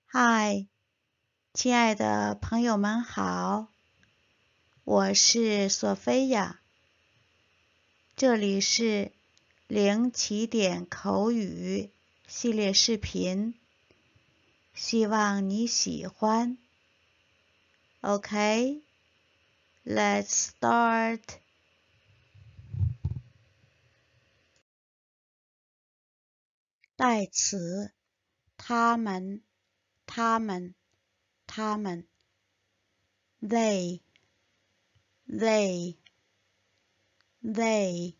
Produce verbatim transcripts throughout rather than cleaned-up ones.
嗨，亲爱的朋友们好，我是索菲亚，这里是零起点口语系列视频，希望你喜欢。OK, let's start. 代词，他们，他们，他们。They, they, they.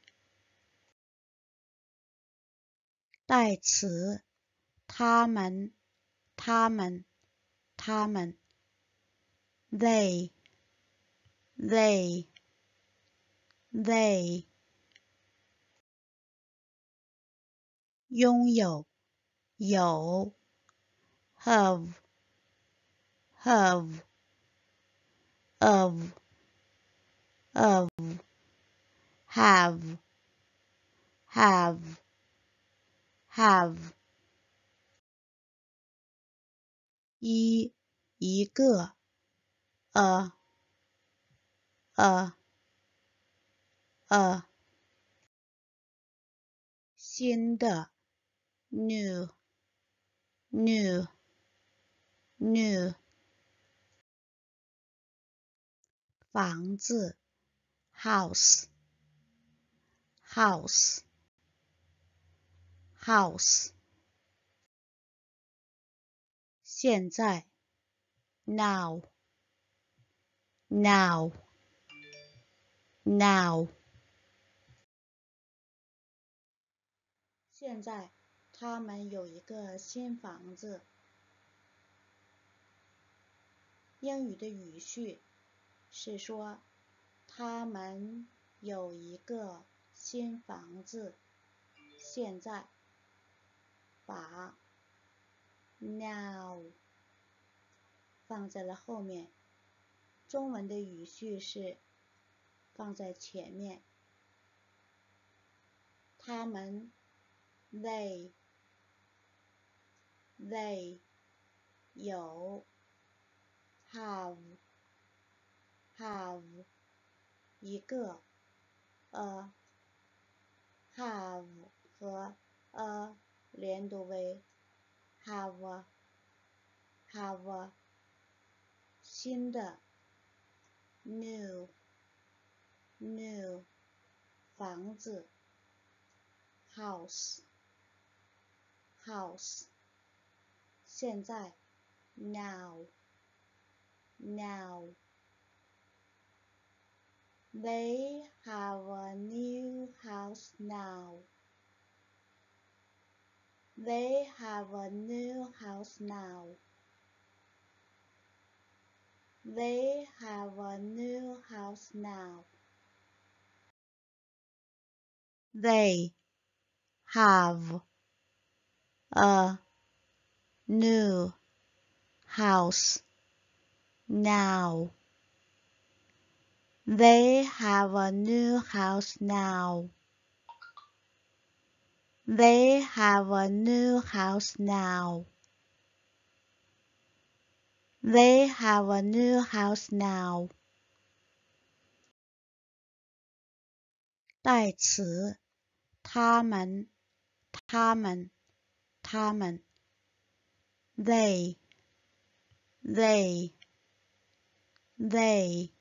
代词，他们，他们，他们。They, they, they. 拥有，有。Have, have, of, of. Have, have, have. 一，一个。A, a, a. 新的。New, new, new. 房子。House, house, house. 现在。Now, now, now. 现在他们有一个新房子。英语的语序是说他们有一个新房子。现在把 now 放在了后面。中文的语序是放在前面。他们 they, they 有 have, have 一个 a, have 和 a 连读为 have, have 新的 new, new 房子 house, house 现在 now, now. They have a new house now. They have a new house now. They have a new house now. They have a new house now. They have a new house now. They have a new house now. They have a new house now. 代词，他们，他们，他们。They, they, they.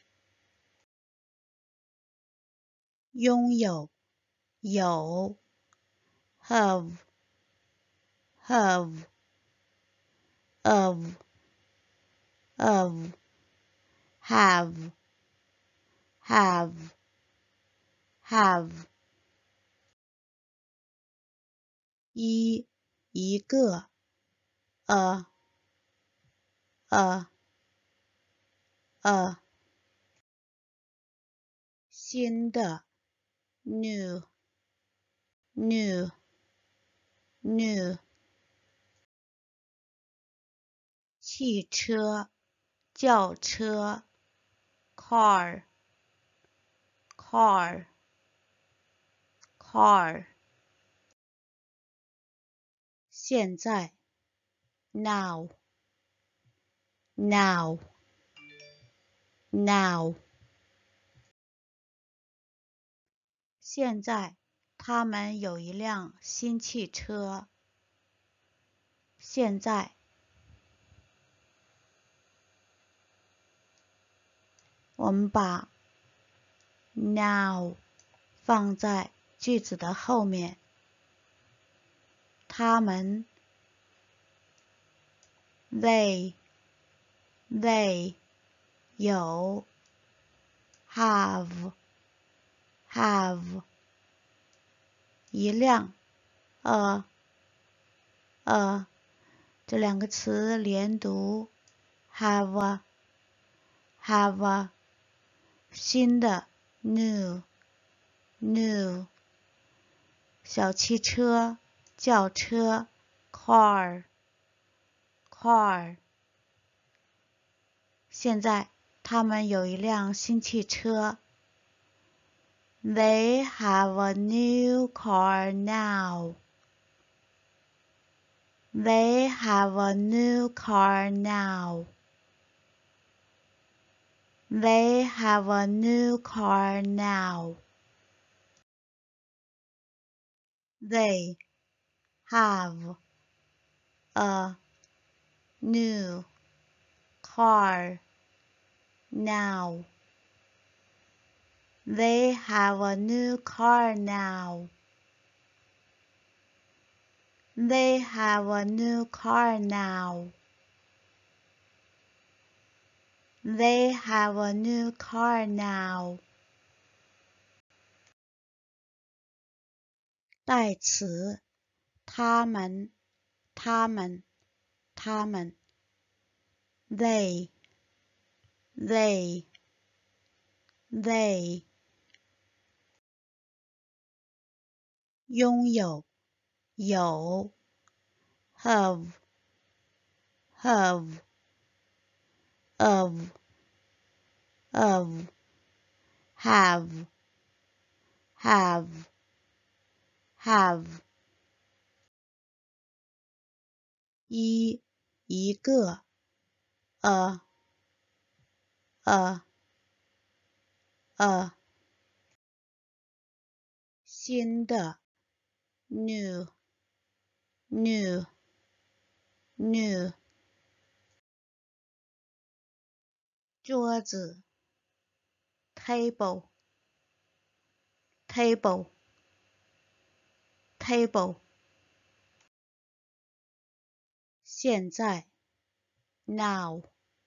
拥有，有。Have, have, of, of. Have, have, have. 一，一个。A, a, a. 新的。New, new, new. 汽车，轿车 car, car, car. 现在 now, now, now。现在他们有一辆新汽车。现在，我们把 now 放在句子的后面。他们 they they 有 have have 一辆 a a 这两个词连读 have a, have a 新的 new new 小汽车轿车 car car 现在他们有一辆新汽车。They have a new car now. They have a new car now. They have a new car now. They have a new car now. They have a new car now. They have a new car now. They have a new car now. 代词，他们，他们，他们。They, they, they. 拥有，有 have, have, of, of, have, have, have. 一，一个 a, a, a. 新的 new, new, new. 桌子 table, table, table. 现在 now,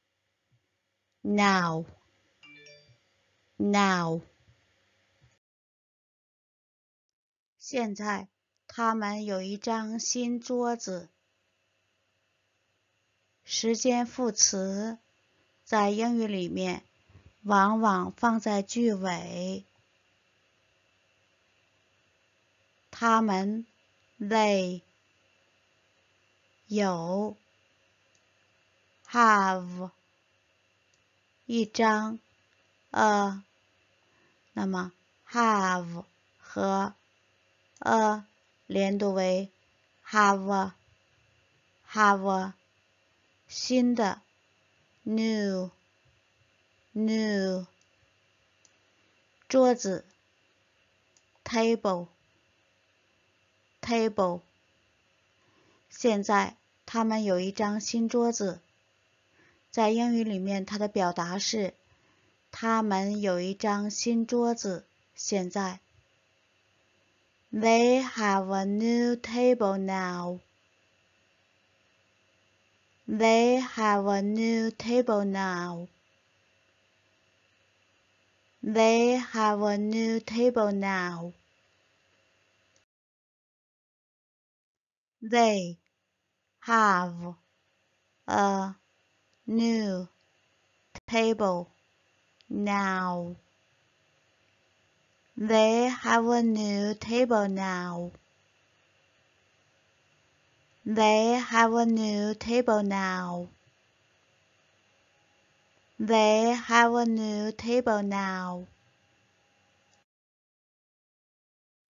now, now. 现在他们有一张新桌子。时间副词在英语里面往往放在句尾。他们 they 有 have 一张 a 那么 have 和 a 连读为 have a, have a 新的 new, new 桌子 table, table 现在他们有一张新桌子。在英语里面它的表达是他们有一张新桌子。现在 They have a new table now. They have a new table now. They have a new table now. They have a new table now. They have a new table now. They have a new table now. They have a new table now.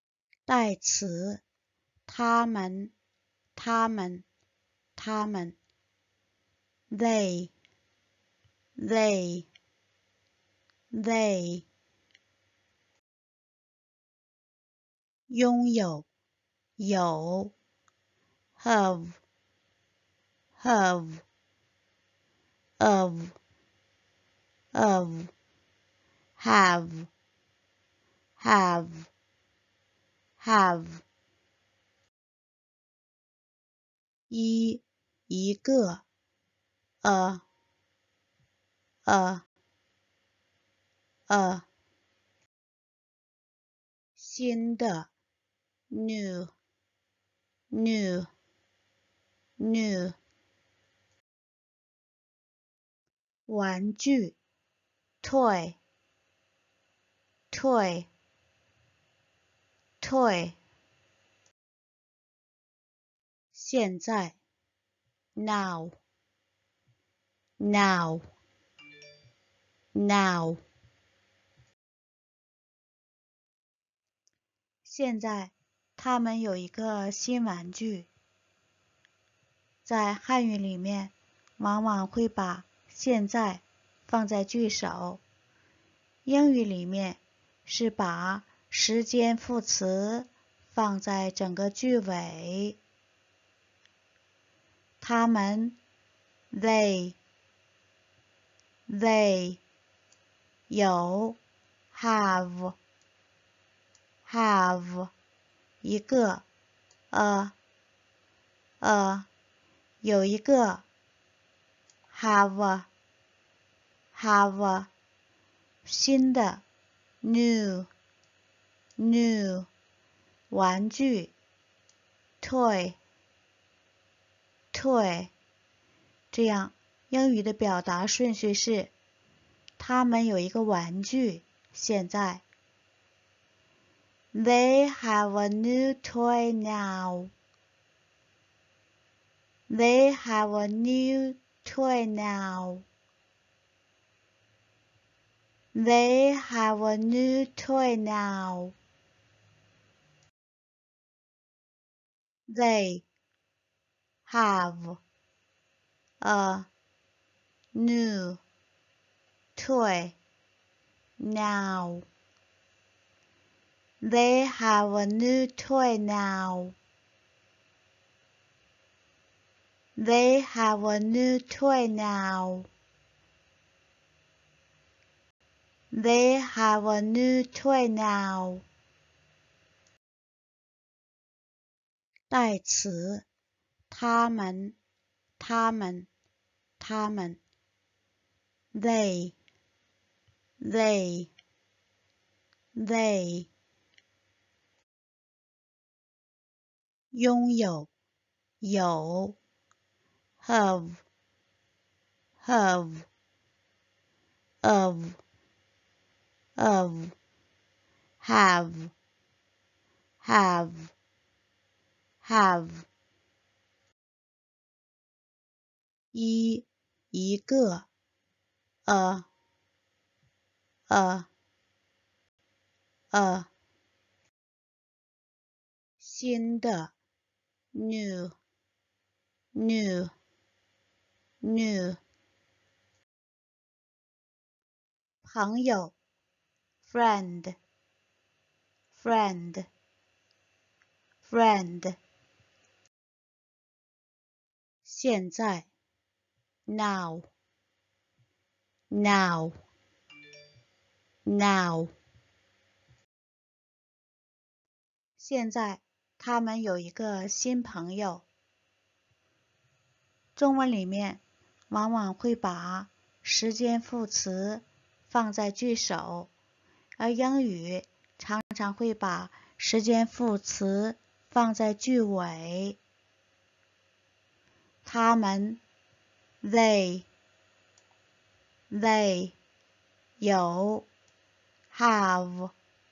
代词，他们，他们，他们。 they they they 拥有有 have have of of have have have 一一个 a a a 新的 new new new 玩具 toy toy toy 现在 now now now 现在他们有一个新玩具，在汉语里面往往会把现在放在句首，英语里面是把时间副词放在整个句尾。他们 they they 有 have have 一个 a a 有一个 have have 新的 new new 玩具 toy toy 这样英语的表达顺序是他们有一个玩具现在 They have a new toy now They have a new toy now They have a new toy now They have a new toy now They have a new toy now They have a new toy now They have a new toy now 代词他们他们他们 they they they 拥有有 have have of of have have have 一一个 a a a 新的 new new new 朋友 friend friend friend 现在 now now now 现在他们有一个新朋友。中文里面往往会把时间副词放在句首，而英语常常会把时间副词放在句尾。他们 they they 有 have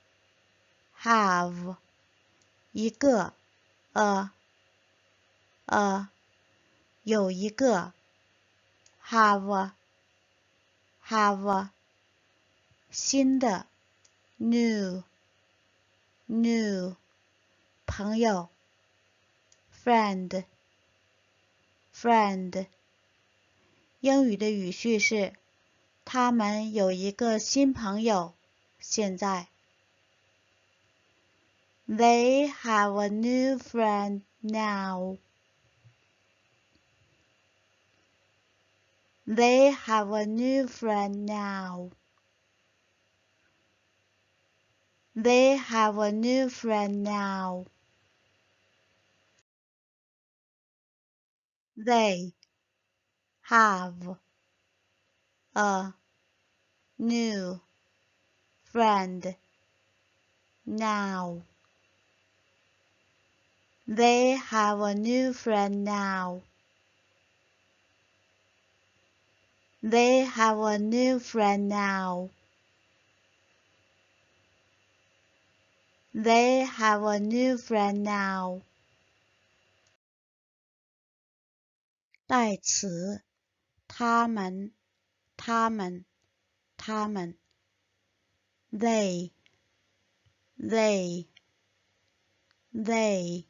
have 一个 a a 有一个 have have 新的 new new 朋友 friend friend 英语的语序是他们有一个新朋友，现在。They have a new friend now. They have a new friend now. They have a new friend now. They have a new friend now. They have a new friend now. They have a new friend now. They have a new friend now. 代词，他们，他们，他们。They, they, they.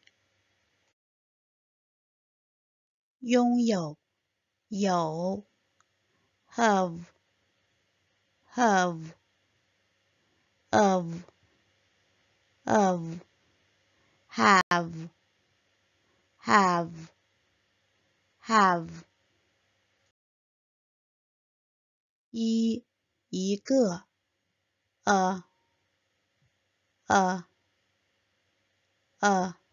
拥有，有。Have, have, of, of. Have, have, have. 一，一个。A, a, a.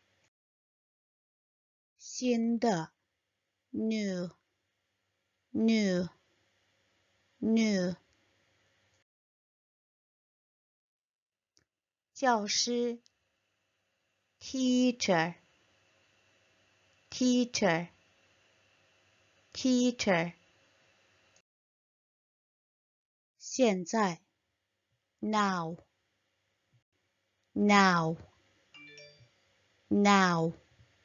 新的。New, new, new. 教师。Teacher, teacher, teacher. 现在。Now, now, now.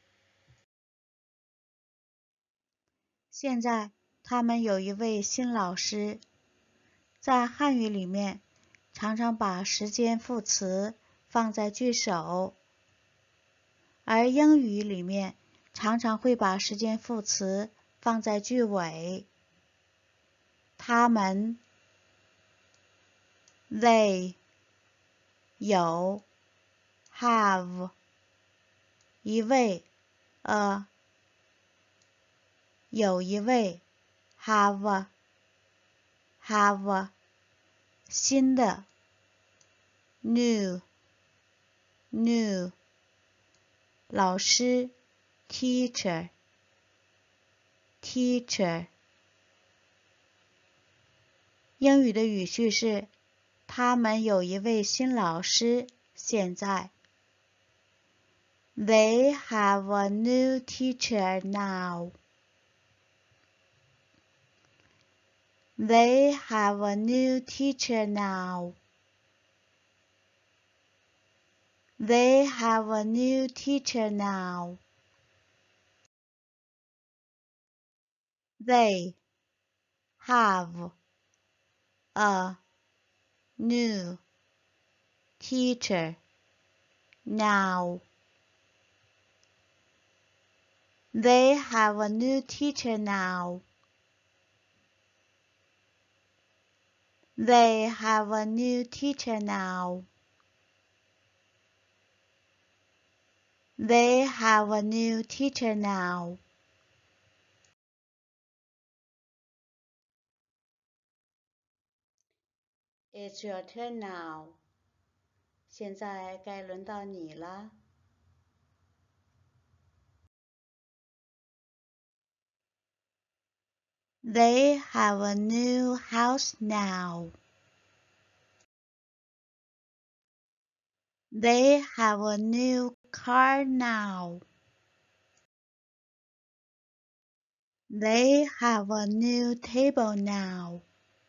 现在他们有一位新老师，在汉语里面常常把时间副词放在句首，而英语里面常常会把时间副词放在句尾。他们 they 有 have 一位 a 有一位 have have 新的 new new 老师 teacher teacher。 英语的语序是他们有一位新老师，现在。They have a new teacher now. They have a new teacher now. They have a new teacher now. They have a new teacher now. They have a new teacher now. They have a new teacher now. They have a new teacher now. It's your turn now. 现在该轮到你了。They have a new house now. They have a new car now. They have a new table now.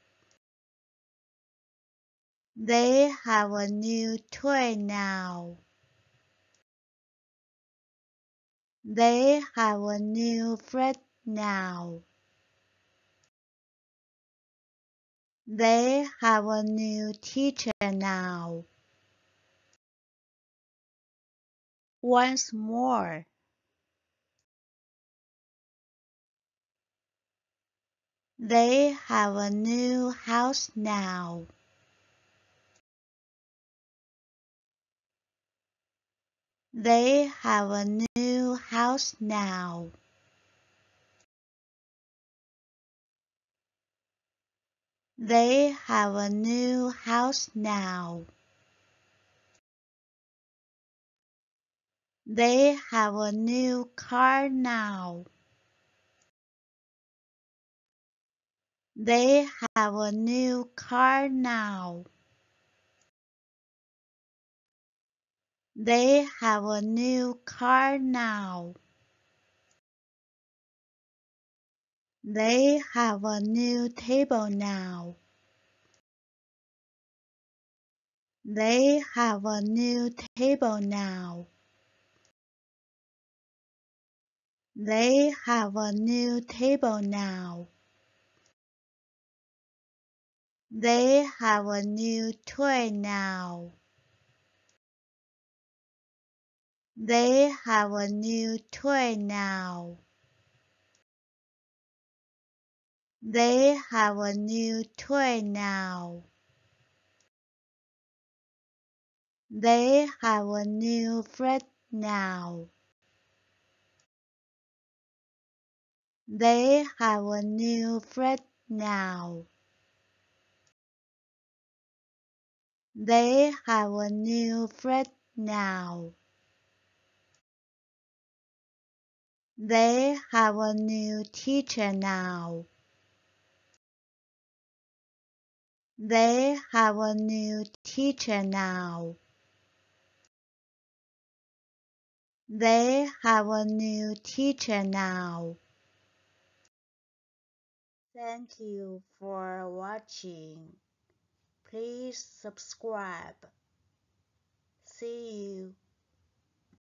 They have a new toy now. They have a new friend now. They have a new teacher now. Once more. They have a new house now. They have a new house now. They have a new house now. They have a new car now. They have a new car now. They have a new car now. They have a new table now. They have a new table now. They have a new table now. They have a new toy now. They have a new toy now. They have a new toy now. They have a new friend now. They have a new friend now. They have a new friend now. They have a new teacher now. They have a new teacher now. They have a new teacher now. Thank you for watching. Please subscribe. See you.